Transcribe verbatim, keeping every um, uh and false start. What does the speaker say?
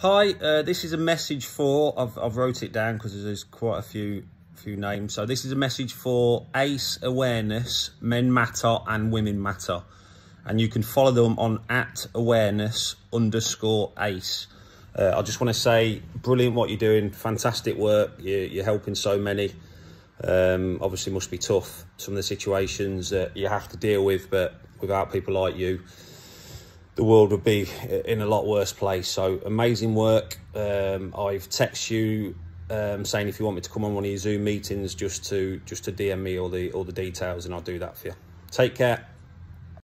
Hi, uh, this is a message for, I've, I've wrote it down because there's quite a few few names. So this is a message for ACE Awareness, Men Matter and Women Matter. And you can follow them on at awareness underscore ACE. Uh, I just want to say, brilliant what you're doing, fantastic work. You're, you're helping so many. Um, obviously must be tough, some of the situations that you have to deal with, but without people like you, the world would be in a lot worse place. So amazing work. Um, I've texted you um, saying if you want me to come on one of your Zoom meetings, just to just to D M me all the all the details, and I'll do that for you. Take care.